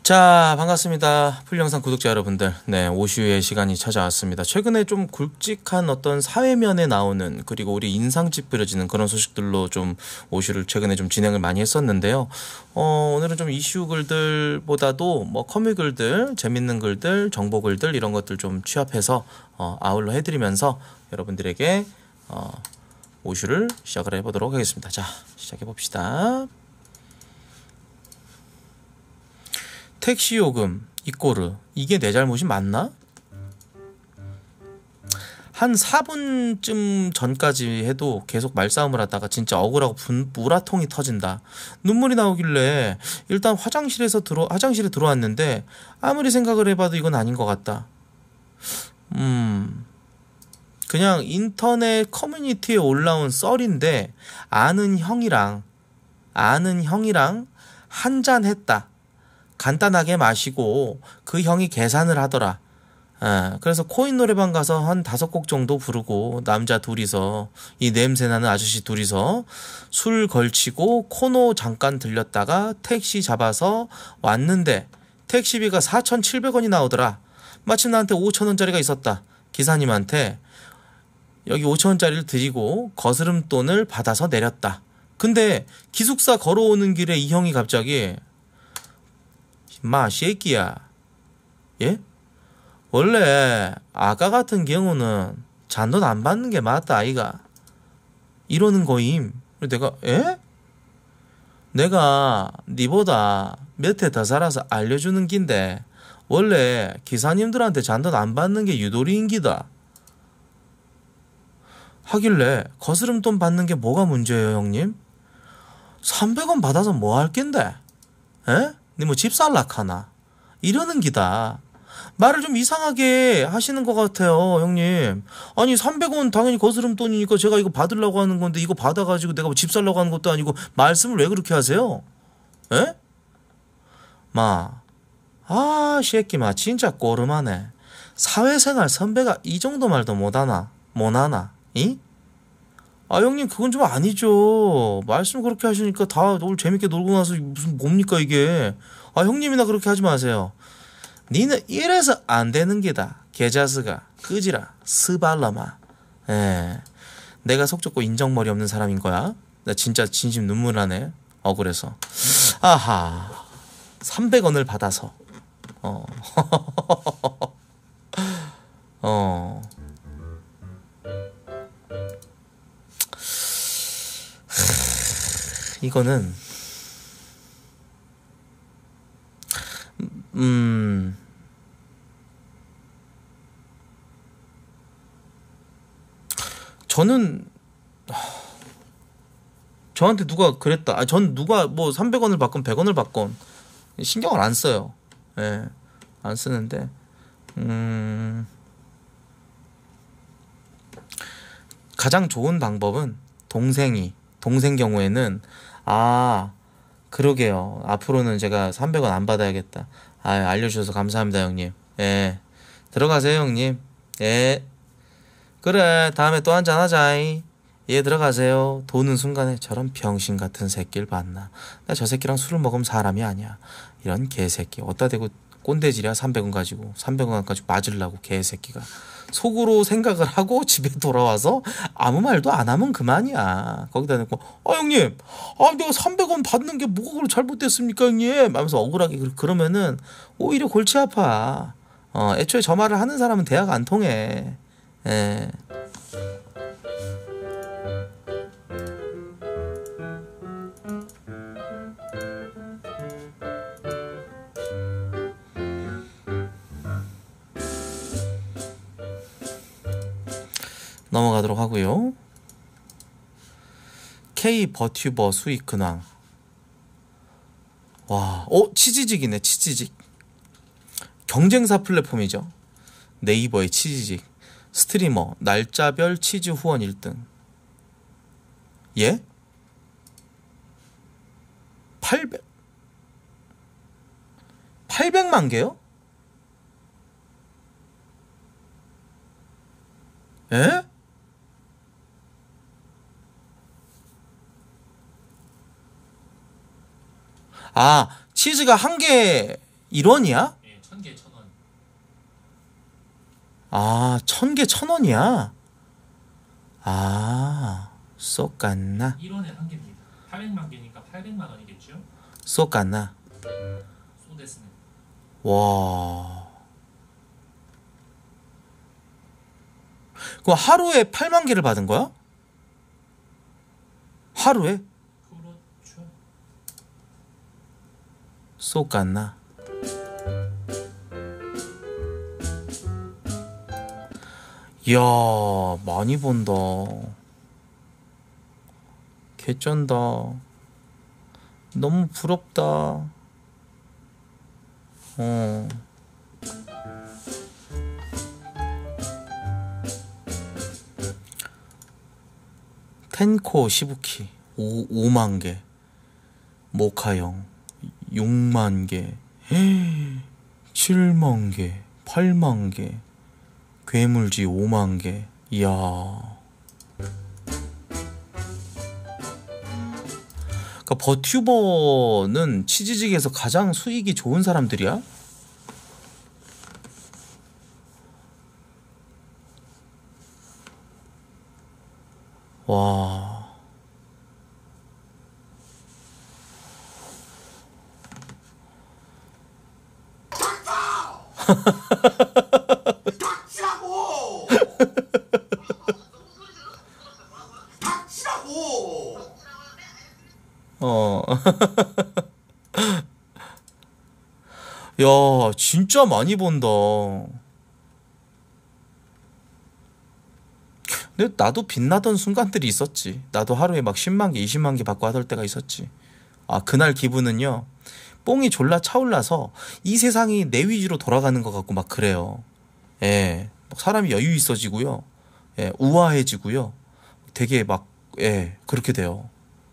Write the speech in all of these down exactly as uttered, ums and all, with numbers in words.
자, 반갑습니다. 풀영상 구독자 여러분들. 네, 오슈의 시간이 찾아왔습니다. 최근에 좀 굵직한 어떤 사회면에 나오는, 그리고 우리 인상 찌푸려지는 그런 소식들로 좀 오슈를 최근에 좀 진행을 많이 했었는데요. 어, 오늘은 좀 이슈 글들보다도 뭐 커뮤 글들, 재밌는 글들, 정보 글들 이런 것들 좀 취합해서 어, 아울러 해드리면서 여러분들에게 어, 오슈를 시작을 해보도록 하겠습니다. 자, 시작해 봅시다. 택시 요금, 이꼬르, 이게 내 잘못이 맞나? 한 사 분쯤 전까지 해도 계속 말싸움을 하다가 진짜 억울하고 분, 우라통이 터진다. 눈물이 나오길래 일단 화장실에서 들어, 화장실에 들어왔는데 아무리 생각을 해봐도 이건 아닌 것 같다. 음, 그냥 인터넷 커뮤니티에 올라온 썰인데 아는 형이랑, 아는 형이랑 한잔 했다. 간단하게 마시고 그 형이 계산을 하더라. 예, 그래서 코인 노래방 가서 한 다섯 곡 정도 부르고 남자 둘이서, 이 냄새나는 아저씨 둘이서 술 걸치고 코노 잠깐 들렸다가 택시 잡아서 왔는데 택시비가 사천칠백 원이 나오더라. 마침 나한테 오천 원짜리가 있었다. 기사님한테 여기 오천 원짜리를 드리고 거스름돈을 받아서 내렸다. 근데 기숙사 걸어오는 길에 이 형이 갑자기 마, 새끼야. 예? 원래 아까 같은 경우는 잔돈 안 받는 게 맞다, 아이가. 이러는 거임. 내가, 에? 내가 니보다 몇 해 더 살아서 알려주는 긴데 원래 기사님들한테 잔돈 안 받는 게 유도리인 기다. 하길래 거스름돈 받는 게 뭐가 문제예요, 형님? 삼백 원 받아서 뭐 할 낀데? 에? 니 뭐 집 살락하나? 이러는 기다. 말을 좀 이상하게 하시는 것 같아요, 형님. 아니 삼백 원 당연히 거스름돈이니까 제가 이거 받으려고 하는 건데 이거 받아가지고 내가 뭐 집 살려고 하는 것도 아니고 말씀을 왜 그렇게 하세요? 에? 마, 아 새끼 마 진짜 꼬름하네. 사회생활 선배가 이 정도 말도 못하나? 못하나? 이? 아 형님 그건 좀 아니죠. 말씀 그렇게 하시니까 다 오늘 재밌게 놀고 나서 무슨 뭡니까 이게. 아 형님이나 그렇게 하지 마세요. 니는 이래서 안 되는 게다. 개자스가 끄지라 스발라마. 예, 내가 속 좁고 인정머리 없는 사람인 거야. 나 진짜 진심 눈물 나네. 억울해서. 아하, 삼백 원을 받아서 어. 어. 이거는 음 저는 저한테 누가 그랬다. 아, 전 누가 뭐 삼백 원을 받건 백 원을 받건 신경을 안 써요. 예, 안 쓰는데 음 가장 좋은 방법은 동생이 동생 경우에는 아 그러게요. 앞으로는 제가 삼백 원 안 받아야겠다. 아 알려주셔서 감사합니다 형님. 예, 들어가세요 형님. 예, 그래 다음에 또 한잔 하자. 예, 들어가세요. 도는 순간에 저런 병신 같은 새끼를 봤나. 나 저 새끼랑 술을 먹으면 사람이 아니야. 이런 개새끼 어디다 대고 꼰대질이야. 삼백 원 가지고 삼백 원까지 맞으려고 개새끼가. 속으로 생각을 하고 집에 돌아와서 아무 말도 안 하면 그만이야. 거기다 놓고 아 형님 아 내가 삼백 원 받는 게 뭐가 그렇게 잘못됐습니까 형님 하면서 억울하게 그러면은 오히려 골치 아파. 어, 애초에 저 말을 하는 사람은 대화가 안 통해. 예. 넘어가도록 하고요. K 버튜버 수익 근황. 와, 어 치지직이네. 치지직. 경쟁사 플랫폼이죠. 네이버의 치지직. 스트리머 날짜별 치즈 후원 일 등. 예? 팔백 팔백만 개요? 에? 아, 치즈가 한 개 일 원이야? 예, 천 개 천 원. 아, 천 개 천 원이야? 아, 쏘깐나. 일 원에 한 개입니다. 팔백만 개니까 팔백만 원이겠죠? 쏘깐나. 소데스네. 와. 그럼 하루에 팔만 개를 받은 거야? 하루에? 그렇죠. 쏘깐나. 이야, 많이 번다. 개쩐다. 너무 부럽다. 어. 텐코 시부키 오, 오만 개. 모카형 육만 개. 칠만 개. 팔만 개. 괴물지 오만 개. 이야. 그러니까 버튜버는 치즈직에서 가장 수익이 좋은 사람들이야? 와. 닥치라고! 닥치라고! 어. 야, 진짜 많이 번다. 근데 나도 빛나던 순간들이 있었지. 나도 하루에 막 십만 개, 이십만 개 받고 하던 때가 있었지. 아, 그날 기분은요. 뽕이 졸라 차올라서 이 세상이 내 위주로 돌아가는 것 같고 막 그래요. 예. 막 사람이 여유 있어지고요. 예, 우아해지고요. 되게 막, 예, 그렇게 돼요.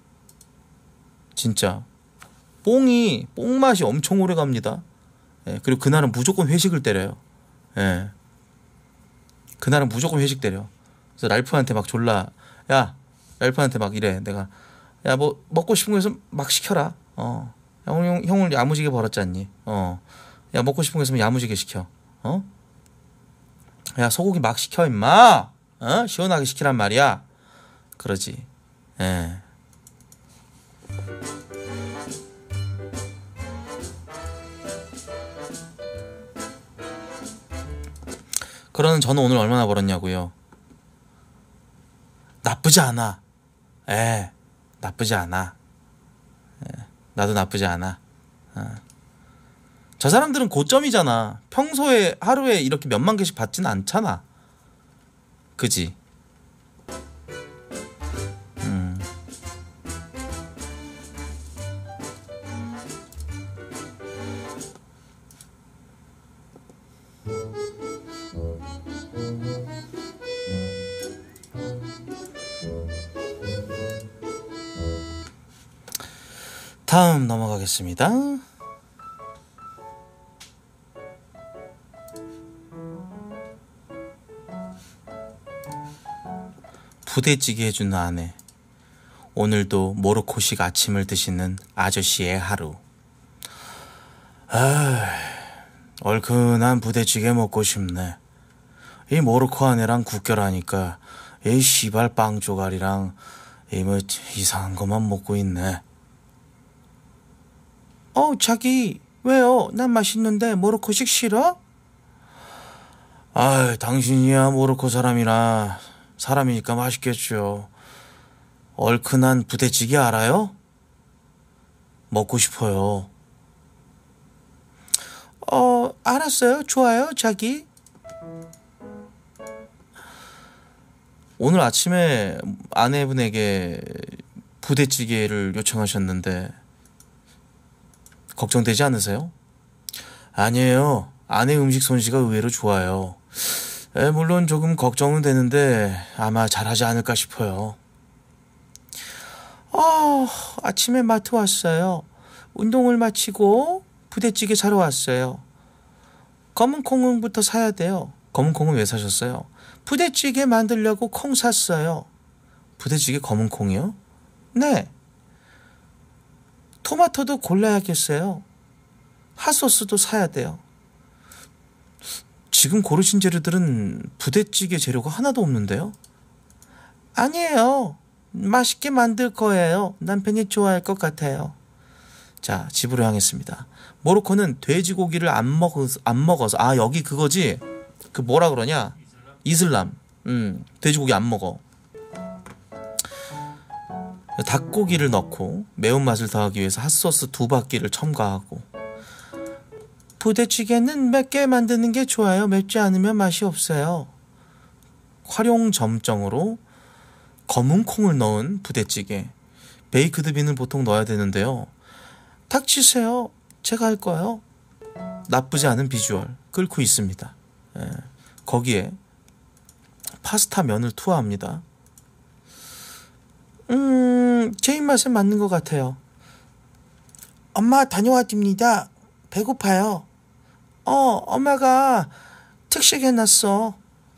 진짜. 뽕이, 뽕 맛이 엄청 오래 갑니다. 예, 그리고 그날은 무조건 회식을 때려요. 예. 그날은 무조건 회식 때려. 그래서 랄프한테 막 졸라, 야, 랄프한테 막 이래. 내가, 야, 뭐, 먹고 싶은 거 있으면 막 시켜라. 어. 형, 형, 형을 야무지게 벌었지 않니? 어. 야, 먹고 싶은 거 있으면 야무지게 시켜. 어? 야, 소고기 막 시켜, 임마! 어? 시원하게 시키란 말이야. 그러지. 예. 그러는 저는 오늘 얼마나 벌었냐고요? 나쁘지 않아. 에, 나쁘지 않아. 에, 나도 나쁘지 않아. 어. 저 사람들은 고점이잖아. 평소에 하루에 이렇게 몇만 개씩 받지는 않잖아. 그지? 음. 다음 넘어가겠습니다. 부대찌개 해주는 아내. 오늘도 모로코식 아침을 드시는 아저씨의 하루. 아, 얼큰한 부대찌개 먹고 싶네. 이 모로코 아내랑 국결하니까 이 씨발 빵 조각이랑 이 뭐 이상한 것만 먹고 있네. 어, 자기 왜요? 난 맛있는데 모로코식 싫어? 아, 당신이야 모로코 사람이라 사람이니까 맛있겠죠. 얼큰한 부대찌개 알아요? 먹고 싶어요. 어, 알았어요. 좋아요, 자기. 오늘 아침에 아내분에게 부대찌개를 요청하셨는데 걱정되지 않으세요? 아니에요. 아내 음식 솜씨가 의외로 좋아요. 에, 물론 조금 걱정은 되는데 아마 잘하지 않을까 싶어요. 어, 아침에 마트 왔어요. 운동을 마치고 부대찌개 사러 왔어요. 검은 콩부터 사야 돼요. 검은 콩은 왜 사셨어요? 부대찌개 만들려고 콩 샀어요. 부대찌개 검은 콩이요? 네. 토마토도 골라야겠어요. 핫소스도 사야 돼요. 지금 고르신 재료들은 부대찌개 재료가 하나도 없는데요? 아니에요. 맛있게 만들 거예요. 남편이 좋아할 것 같아요. 자, 집으로 향했습니다. 모로코는 돼지고기를 안 먹어서, 안 먹어서, 아, 여기 그거지? 그 뭐라 그러냐? 이슬람. 음, 돼지고기 안 먹어. 닭고기를 넣고 매운맛을 더하기 위해서 핫소스 두 바퀴를 첨가하고, 부대찌개는 맵게 만드는 게 좋아요. 맵지 않으면 맛이 없어요. 활용 점정으로 검은 콩을 넣은 부대찌개. 베이크드 빈을 보통 넣어야 되는데요. 닥치세요. 제가 할 거예요. 나쁘지 않은 비주얼 끓고 있습니다. 예. 거기에 파스타 면을 투하합니다. 음, 제 입맛에 맞는 것 같아요. 엄마 다녀왔습니다. 배고파요. 어, 엄마가 특식 해놨어.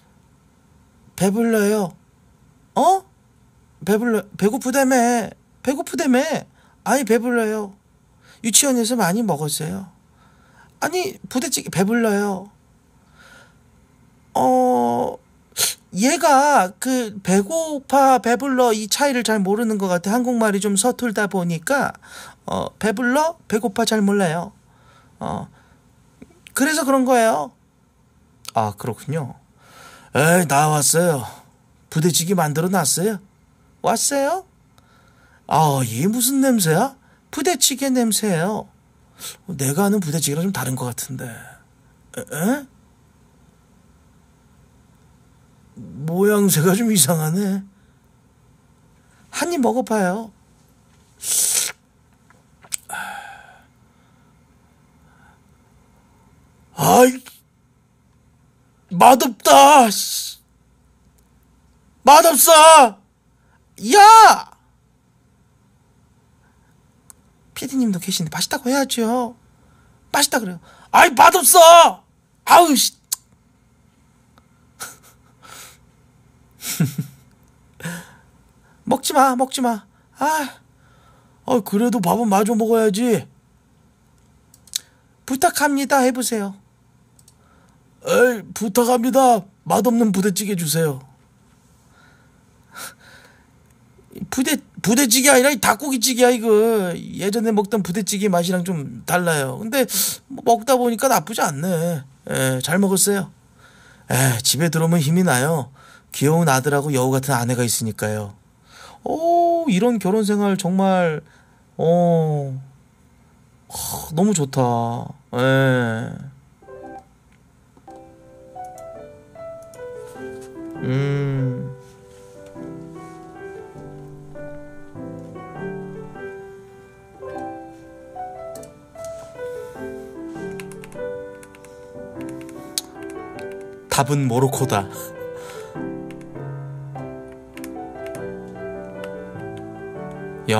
배불러요. 어? 배불러, 배고프다며. 배고프다며. 아니, 배불러요. 유치원에서 많이 먹었어요. 아니, 부대찌개 배불러요. 어, 얘가 그 배고파, 배불러 이 차이를 잘 모르는 것 같아. 한국말이 좀 서툴다 보니까, 어, 배불러? 배고파 잘 몰라요. 어, 그래서 그런 거예요. 아, 그렇군요. 에이, 나왔어요. 부대찌개 만들어 놨어요. 왔어요? 아, 이게 무슨 냄새야? 부대찌개 냄새예요. 내가 아는 부대찌개랑 좀 다른 것 같은데. 에? 에? 모양새가 좀 이상하네. 한 입 먹어봐요. 아이, 맛없다. 맛없어. 야! 피디님도 계신데 맛있다고 해야죠. 맛있다 그래요. 아이, 맛없어. 아우 씨. 먹지 마, 먹지 마. 아, 어, 그래도 밥은 마저 먹어야지. 부탁합니다. 해보세요. 에이, 부탁합니다. 맛없는 부대찌개 주세요. 부대, 부대찌개 아니라 이 닭고기찌개야, 이거. 예전에 먹던 부대찌개 맛이랑 좀 달라요. 근데 뭐 먹다 보니까 나쁘지 않네. 에, 잘 먹었어요. 에, 집에 들어오면 힘이 나요. 귀여운 아들하고 여우 같은 아내가 있으니까요. 오, 이런 결혼 생활 정말, 어, 하, 너무 좋다. 에. 음. 답은 모로코다. 야,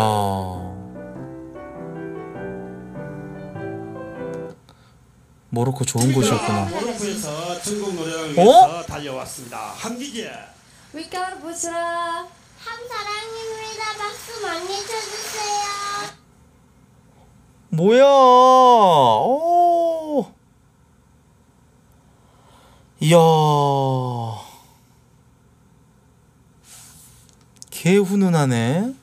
모로코 좋은 곳이었구나. 모로코에서 전국 노래를 어? 위해서 달려왔습니다. 한기계. 밀가루 부스라. 함사랑입니다. 박수 많이 쳐주세요. 뭐야? 오. 이야. 개 훈훈하네.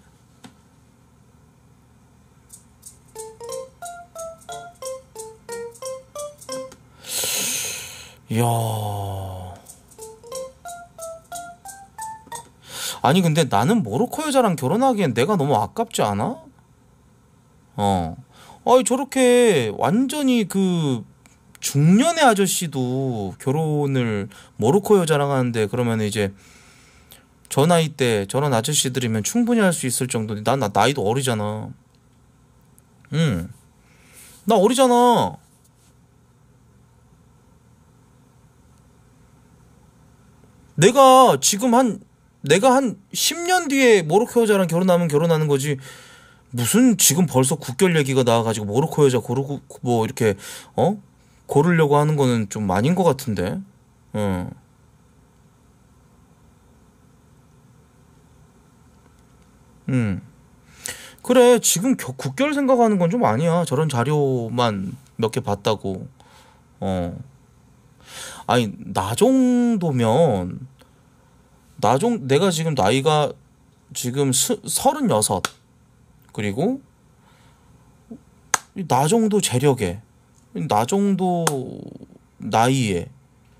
이야. 아니 근데 나는 모로코 여자랑 결혼하기엔 내가 너무 아깝지 않아? 어. 아니 저렇게 완전히 그 중년의 아저씨도 결혼을 모로코 여자랑 하는데, 그러면 이제 저 나이 때 저런 아저씨들이면 충분히 할 수 있을 정도인데 난 나 나이도 어리잖아. 응. 나 어리잖아. 내가 지금 한 내가 한 십 년 뒤에 모로코 여자랑 결혼하면 결혼하는 거지. 무슨 지금 벌써 국결 얘기가 나와가지고 모로코 여자 고르고 뭐 이렇게 어 고르려고 하는 거는 좀 아닌 것 같은데. 어. 음. 그래 지금 겨- 국결 생각하는 건 좀 아니야. 저런 자료만 몇 개 봤다고. 어. 아니 나 정도면 나 정 내가 지금 나이가 지금 스, 서른여섯 그리고 나 정도 재력에 나 정도 나이에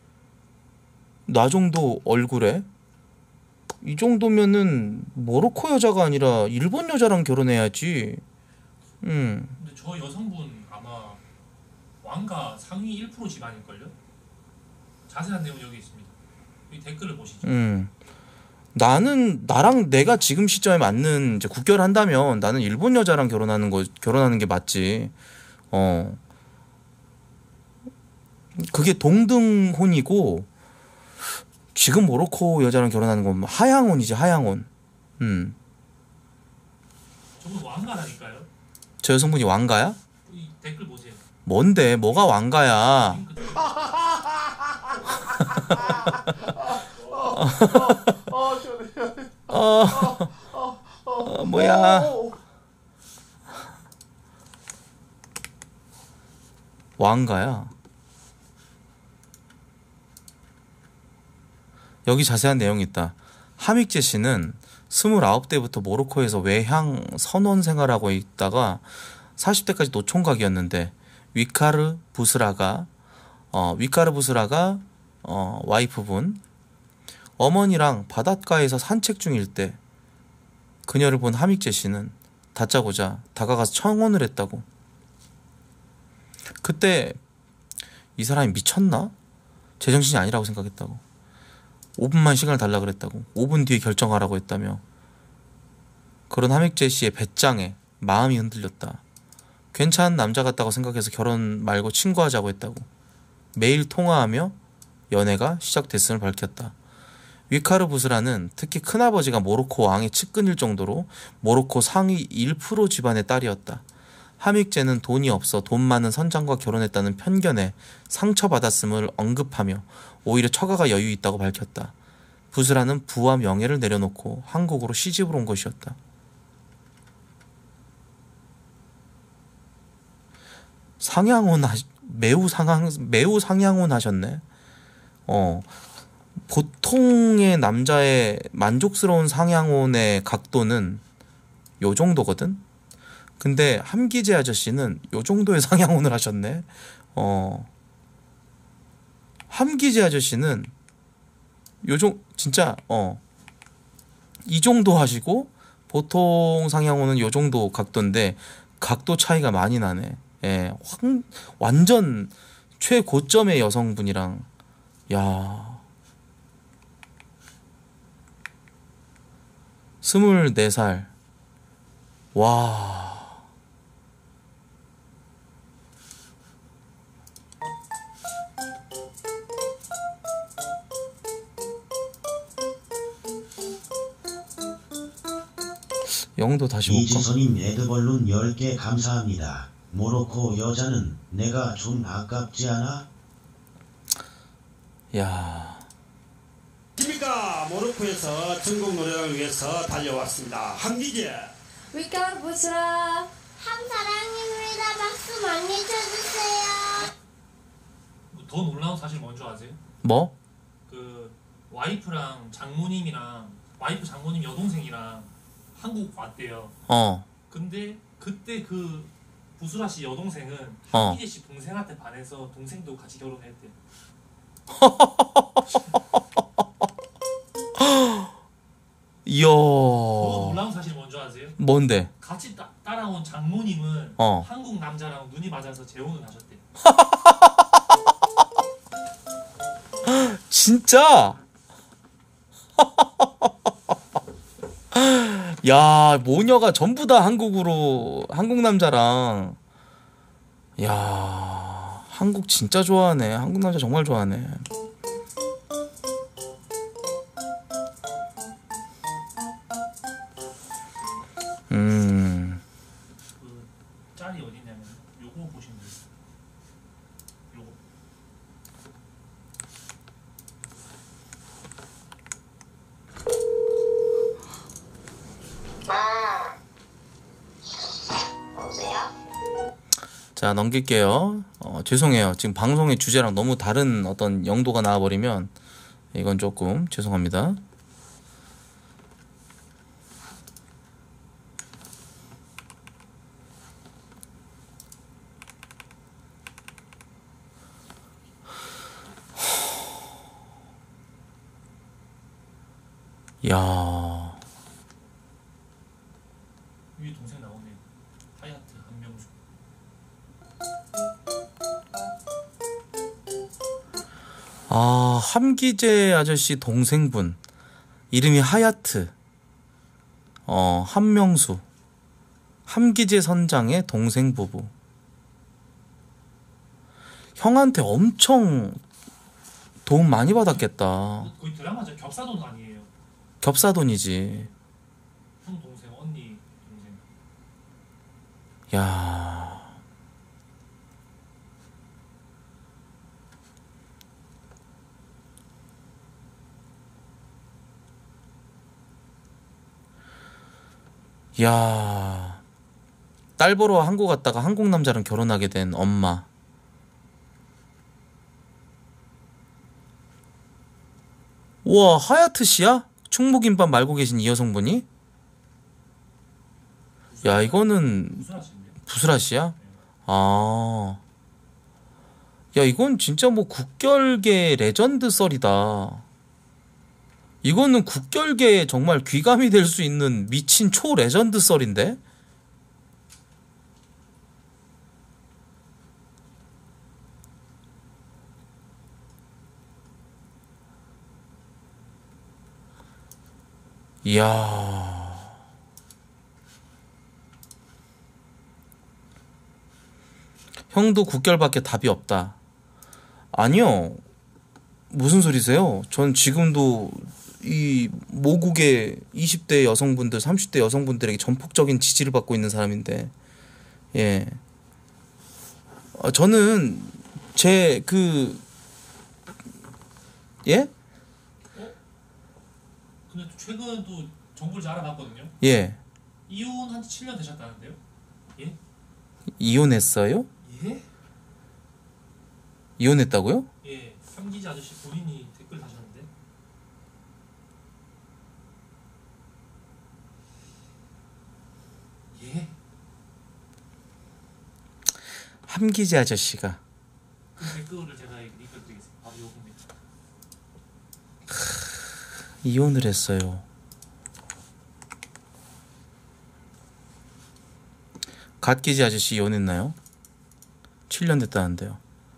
나 정도 얼굴에 이 정도면은 모로코 여자가 아니라 일본 여자랑 결혼해야지. 음. 근데 저 여성분 아마 왕가 상위 일 퍼센트 집안일걸요? 자세한 내용 여기 있습니다. 이 댓글을 보시죠. 음. 나는 나랑 내가 지금 시점에 맞는 이제 국결한다면 나는 일본 여자랑 결혼하는 거 결혼하는 게 맞지. 어. 그게 동등혼이고 지금 모로코 여자랑 결혼하는 건 하양혼이지 하양혼. 음. 저분 왕가라니까요. 저 여성분이 왕가야? 이 댓글 보세요. 뭔데? 뭐가 왕가야? 링크 들- 어, 어, 뭐야? 왕가야? 여기 자세한 내용이 있다. 하믹제 씨는 스물아홉 대부터 모로코에서 외향 선원 생활하고 있다가 사십 대까지 노총각이었는데 위카르 부스라가 어, 위카르 부스라가 어, 와이프분 어머니랑 바닷가에서 산책 중일 때 그녀를 본 하믹제 씨는 다짜고짜 다가가서 청혼을 했다고. 그때 이 사람이 미쳤나? 제정신이 아니라고 생각했다고. 오 분만 시간을 달라 그랬다고. 오 분 뒤에 결정하라고 했다며. 그런 하믹제 씨의 배짱에 마음이 흔들렸다. 괜찮은 남자 같다고 생각해서 결혼 말고 친구하자고 했다고. 매일 통화하며 연애가 시작됐음을 밝혔다. 위카르 부스라는 특히 큰아버지가 모로코 왕의 측근일 정도로 모로코 상위 일 퍼센트 집안의 딸이었다. 하믹제는 돈이 없어 돈 많은 선장과 결혼했다는 편견에 상처받았음을 언급하며 오히려 처가가 여유 있다고 밝혔다. 부스라는 부와 명예를 내려놓고 한국으로 시집을 온 것이었다. 상향혼 하, 매우 상향 매우 상향혼 하셨네. 어. 보통의 남자의 만족스러운 상향혼의 각도는 요 정도거든. 근데 함기재 아저씨는 요 정도의 상향혼을 하셨네. 어. 함기재 아저씨는 요정 진짜 어. 이 정도 하시고 보통 상향혼은 요 정도 각도인데 각도 차이가 많이 나네. 예. 확, 완전 최고점의 여성분이랑 야. 스물네 살. 와. 영도 다시 볼까? 이지선님 에드벌룬 열 개 감사합니다. 모로코 여자는 내가 좀 아깝지 않아? 야. 김입니까? 모로코에서 전국 노래를 위해서 달려왔습니다. 한기재. 위카르 부스라. 함사랑입니다. 박수 많이 쳐주세요. 더 놀라운 사실 뭔지 아세요? 뭐? 그 와이프랑 장모님이랑 와이프 장모님 여동생이랑 한국 왔대요. 어. 근데 그때 그 부수라 씨 여동생은 어. 한기재 씨 동생한테 반해서 동생도 같이 결혼했대. 이야. 더 놀라운 사실 뭔지 아세요? 뭔데? 같이 따, 따라온 장모님은 어. 한국 남자랑 눈이 맞아서 재혼을 하셨대. 진짜? 야, 모녀가 전부 다 한국으로 한국 남자랑. 야, 한국 진짜 좋아하네. 한국 남자 정말 좋아하네. 음. 그 짤이 어디냐면 요거 보시면 돼요. 요거. 자, 넘길게요. 어, 죄송해요. 지금 방송의 주제랑 너무 다른 어떤 영도가 나와버리면 이건 조금 죄송합니다. 야, 위에 동생 나오네. 하얏트 한명수. 아, 함기재 아저씨 동생분 이름이 하얏트. 어, 한명수. 함기재 선장의 동생 부부. 형한테 엄청 도움 많이 받았겠다. 거의 드라마죠. 겹사돈 아니에요. 겹사돈이지. 형 동생, 언니 동생. 야. 야. 딸 보러 한국 갔다가 한국 남자랑 결혼하게 된 엄마. 우와, 하얏트 씨야? 충무김밥 말고 계신 이 여성분이? 야, 이거는 무술하시는데요? 부스라 씨야? 아. 야, 이건 진짜 뭐 국결계 레전드 썰이다. 이거는 국결계에 정말 귀감이 될 수 있는 미친 초 레전드 썰인데? 이야. 형도 국결밖에 답이 없다. 아니요. 무슨 소리세요? 전 지금도 이 모국의 이십 대 여성분들, 삼십 대 여성분들에게 전폭적인 지지를 받고 있는 사람인데, 예. 어, 저는 제 그, 예? 근데 또 최근 또 정보를 잘 알아봤거든요. 예. 이혼한 지 칠 년 되셨다는데요? 예? 이혼했어요? 예? 이혼했다고요? 예. 삼기지 아저씨 본인이 댓글 다셨는데. 예? 함기재 아저씨가 그 댓글을 제가 읽어드리겠습니다. 바로 요겁니다. 이혼을 했어요. 갓기지 아저씨 이혼했나요? 칠 년 됐다는데요.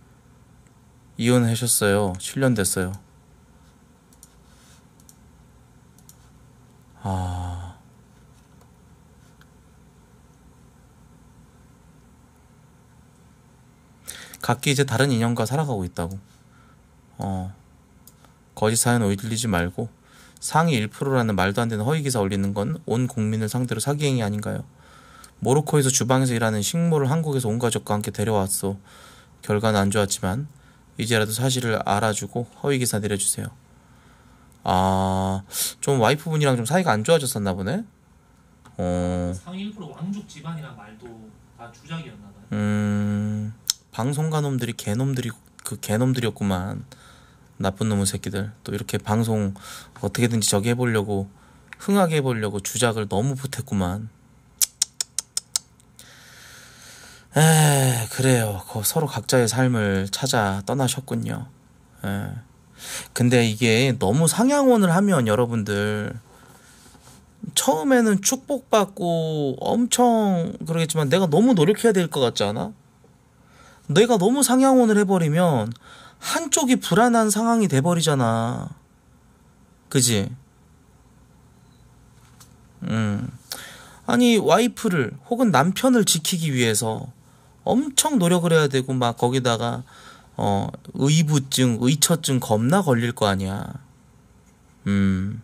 이혼하셨어요. 칠 년 됐어요. 아. 각기 이제 다른 인연과 살아가고 있다고. 어. 거짓 사연 올리지 말고 상위 일 퍼센트라는 말도 안 되는 허위 기사 올리는 건 온 국민을 상대로 사기행위 아닌가요? 모로코에서 주방에서 일하는 식모를 한국에서 온 가족과 함께 데려왔어. 결과는 안 좋았지만 이제라도 사실을 알아주고 허위 기사 내려주세요. 아, 좀 와이프분이랑 좀 사이가 안 좋아졌었나 보네. 어, 상위 일 퍼센트 왕족 집안이란 말도 다 주작이었나 봐요. 음, 방송가 놈들이 개놈들이 그 개놈들이었구만. 나쁜 놈의 새끼들. 또 이렇게 방송 어떻게든지 저기 해보려고 흥하게 해보려고 주작을 너무 보탰구만. 에, 그래요. 그 서로 각자의 삶을 찾아 떠나셨군요. 에. 근데 이게 너무 상향원을 하면 여러분들 처음에는 축복받고 엄청 그러겠지만 내가 너무 노력해야 될 것 같지 않아? 내가 너무 상향원을 해버리면 한쪽이 불안한 상황이 돼버리잖아. 그지? 음. 아니 와이프를 혹은 남편을 지키기 위해서 엄청 노력을 해야 되고 막 거기다가 어 의부증, 의처증 겁나 걸릴 거 아니야. 음.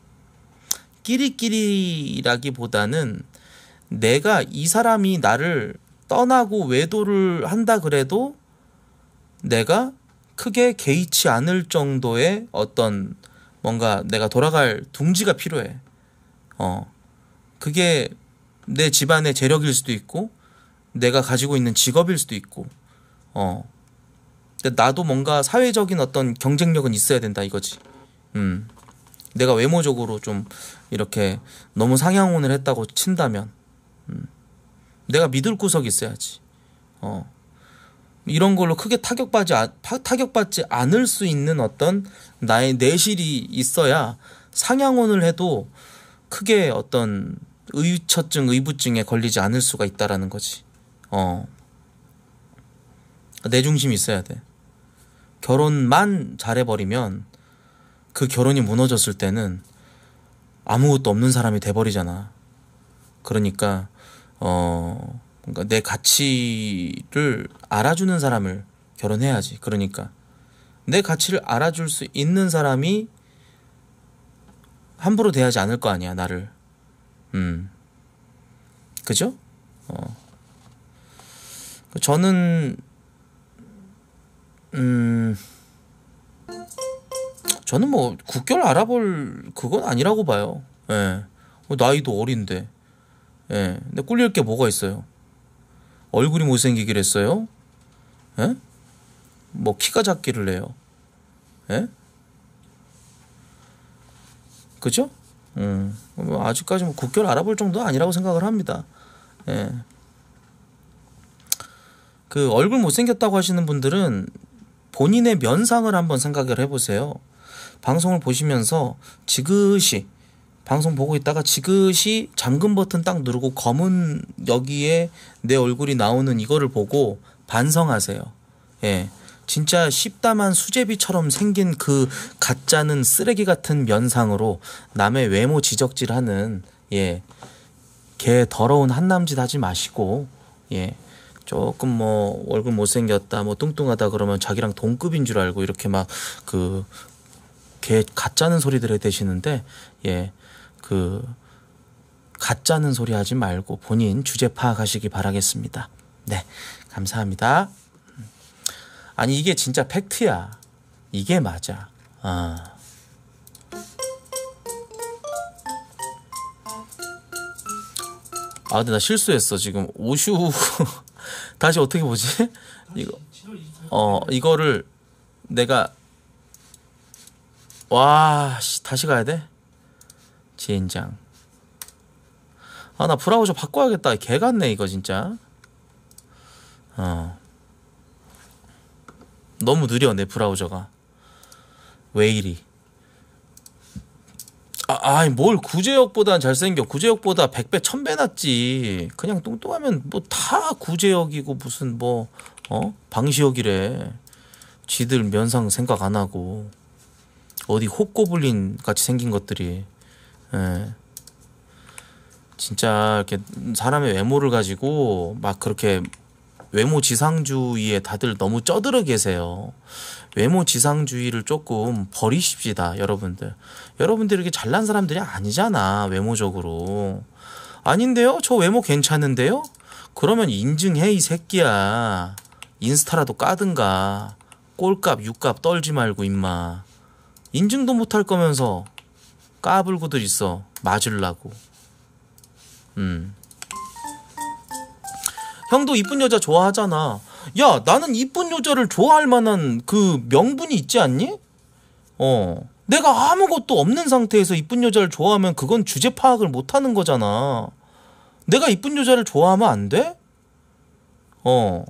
끼리끼리라기보다는 내가 이 사람이 나를 떠나고 외도를 한다 그래도 내가 크게 개의치 않을 정도의 어떤 뭔가 내가 돌아갈 둥지가 필요해. 어. 그게 내 집안의 재력일 수도 있고 내가 가지고 있는 직업일 수도 있고, 어. 근데 나도 뭔가 사회적인 어떤 경쟁력은 있어야 된다 이거지. 음. 내가 외모적으로 좀 이렇게 너무 상향혼을 했다고 친다면, 음. 내가 믿을 구석이 있어야지. 어. 이런 걸로 크게 타격받지, 타격받지 않을 수 있는 어떤 나의 내실이 있어야 상향혼을 해도 크게 어떤 의처증, 의부증에 걸리지 않을 수가 있다라는 거지. 어. 내 중심이 있어야 돼. 결혼만 잘해버리면 그 결혼이 무너졌을 때는 아무것도 없는 사람이 돼버리잖아. 그러니까 어 그러니까 내 가치를 알아주는 사람을 결혼해야지. 그러니까 내 가치를 알아줄 수 있는 사람이 함부로 대하지 않을 거 아니야, 나를. 음, 그죠? 어. 저는 음, 저는 뭐 국결 알아볼 그건 아니라고 봐요. 예. 나이도 어린데. 예. 근데 꿀릴 게 뭐가 있어요? 얼굴이 못생기길 했어요? 예? 뭐 키가 작기를 해요? 예? 그죠? 음. 뭐 아직까지 뭐 국결 알아볼 정도는 아니라고 생각을 합니다. 예. 그 얼굴 못생겼다고 하시는 분들은 본인의 면상을 한번 생각을 해보세요. 방송을 보시면서 지그시 방송 보고 있다가 지그시 잠금 버튼 딱 누르고 검은 여기에 내 얼굴이 나오는 이거를 보고 반성하세요. 예, 진짜 십담한 수제비처럼 생긴 그 가짜는 쓰레기 같은 면상으로 남의 외모 지적질하는 예, 개 더러운 한남짓 하지 마시고 예. 조금 뭐 얼굴 못생겼다 뭐 뚱뚱하다 그러면 자기랑 동급인 줄 알고 이렇게 막 그 개 가짜는 소리들 해대시는데 예 그 가짜는 소리 하지 말고 본인 주제 파악하시기 바라겠습니다. 네, 감사합니다. 아니 이게 진짜 팩트야. 이게 맞아. 아. 아 근데 나 실수했어 지금. 오슈 다시 어떻게 보지? 이거 어 이거를 내가 와 씨, 다시 가야 돼? 젠장. 아 나 브라우저 바꿔야겠다. 개 같네 이거 진짜. 어 너무 느려 내 브라우저가. 왜 이리? 아, 아이 뭘 구제역보단 잘생겨. 구제역보다 백 배, 천 배 낫지. 그냥 뚱뚱하면 뭐 다 구제역이고 무슨 뭐 어? 방시역이래. 지들 면상 생각 안 하고 어디 호꼬불린 같이 생긴 것들이. 예. 진짜 이렇게 사람의 외모를 가지고 막 그렇게 외모 지상주의에 다들 너무 쩌들어 계세요. 외모 지상주의를 조금 버리십시다, 여러분들. 여러분들 이렇게 잘난 사람들이 아니잖아, 외모적으로. 아닌데요? 저 외모 괜찮은데요? 그러면 인증해, 이 새끼야. 인스타라도 까든가. 꼴값, 육값 떨지 말고, 임마. 인증도 못할 거면서 까불고들 있어. 맞으려고. 음. 형도 이쁜 여자 좋아하잖아. 야, 나는 이쁜 여자를 좋아할 만한 그 명분이 있지 않니? 어. 내가 아무것도 없는 상태에서 이쁜 여자를 좋아하면 그건 주제 파악을 못하는 거잖아. 내가 이쁜 여자를 좋아하면 안 돼? 어.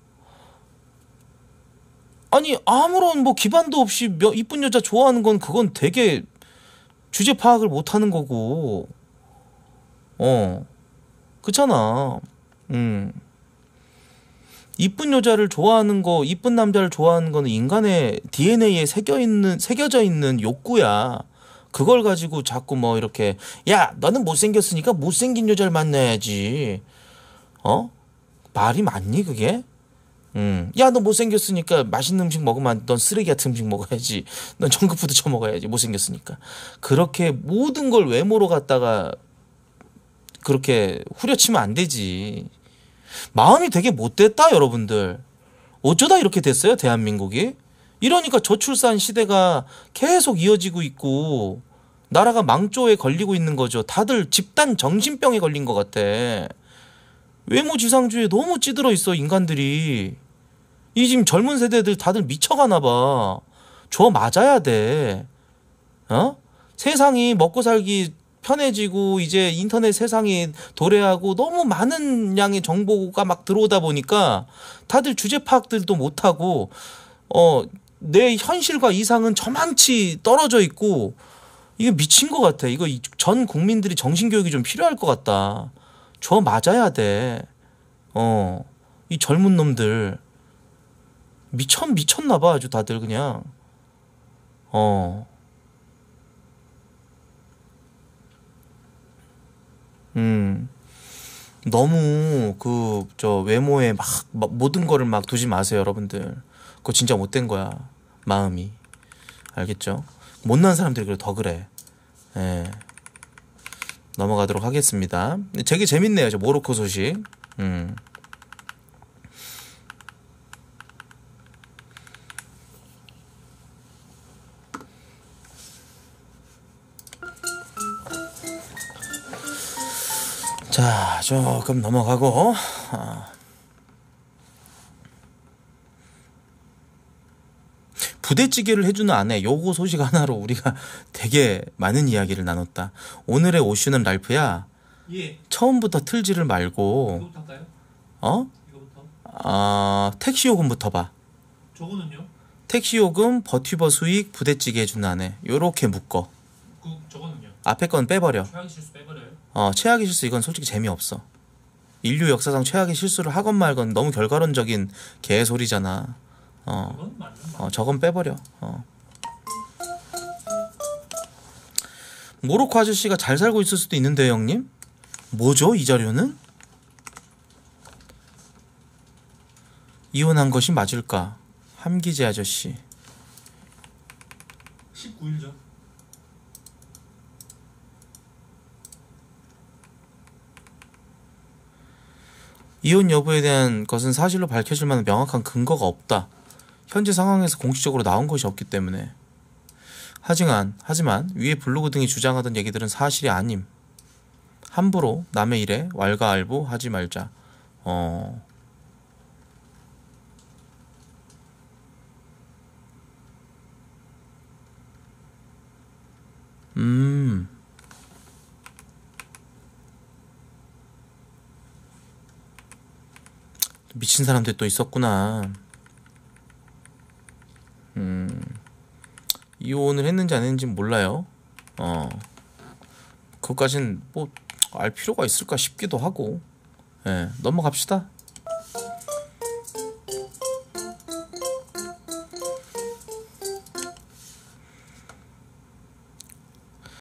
아니 아무런 뭐 기반도 없이 이쁜 여자 좋아하는 건 그건 되게 주제 파악을 못하는 거고. 어. 그렇잖아. 음. 이쁜 여자를 좋아하는 거, 이쁜 남자를 좋아하는 거는 인간의 디엔에이에 새겨 있는, 새겨져 있는 욕구야. 그걸 가지고 자꾸 뭐 이렇게, 야, 너는 못생겼으니까 못생긴 여자를 만나야지. 어? 말이 맞니, 그게? 음. 야, 너 못생겼으니까 맛있는 음식 먹으면 넌 쓰레기 같은 음식 먹어야지. 넌 정크푸드 처먹어야지. 못생겼으니까. 그렇게 모든 걸 외모로 갖다가 그렇게 후려치면 안 되지. 마음이 되게 못됐다, 여러분들. 어쩌다 이렇게 됐어요, 대한민국이? 이러니까 저출산 시대가 계속 이어지고 있고 나라가 망조에 걸리고 있는 거죠. 다들 집단 정신병에 걸린 것 같아. 외모지상주의에 너무 찌들어 있어 인간들이. 이 지금 젊은 세대들 다들 미쳐가나 봐. 저 맞아야 돼. 어? 세상이 먹고 살기 편해지고 이제 인터넷 세상이 도래하고 너무 많은 양의 정보가 막 들어오다 보니까 다들 주제 파악들도 못하고 어, 내 현실과 이상은 저만치 떨어져 있고 이게 미친 것 같아. 이거 전 국민들이 정신교육이 좀 필요할 것 같다. 저 맞아야 돼. 어, 이 젊은 놈들 미쳤 미쳤나 봐 아주 다들 그냥. 어. 음. 너무 그 저 외모에 막, 막 모든 거를 막 두지 마세요, 여러분들. 그거 진짜 못된 거야. 마음이. 알겠죠? 못난 사람들이 그래 더 그래. 예. 넘어가도록 하겠습니다. 되게 재밌네요, 저 모로코 소식. 음. 자, 조금 넘어가고. 아. 부대찌개를 해주는 아내, 요거 소식 하나로 우리가 되게 많은 이야기를 나눴다. 오늘의 오슈는 랄프야. 예. 처음부터 틀지를 말고. 이거부터 할까요? 어? 이거부터. 아, 택시 요금부터 봐. 저거는요? 택시 요금, 버튜버 수익, 부대찌개 해주는 아내. 요렇게 묶어. 그 저거는요? 앞에 건 빼버려. 최악의 실수 빼버려요? 어, 최악의 실수 이건 솔직히 재미없어. 인류 역사상 최악의 실수를 하건 말건 너무 결과론적인 개소리잖아. 어, 그건 맞는 말. 어, 저건 빼버려. 어. 모로코 아저씨가 잘 살고 있을 수도 있는데 형님? 뭐죠 이 자료는? 이혼한 것이 맞을까? 함기재 아저씨. 십구 일 전. 이혼 여부에 대한 것은 사실로 밝혀질 만한 명확한 근거가 없다. 현재 상황에서 공식적으로 나온 것이 없기 때문에. 하지만, 하지만 위에 블로그 등이 주장하던 얘기들은 사실이 아님. 함부로 남의 일에 왈가왈부하지 말자. 어... 음... 미친 사람들 또 있었구나. 음, 이혼을 했는지 안 했는지 몰라요. 어, 그것까진 뭐 알 필요가 있을까 싶기도 하고. 예, 넘어갑시다.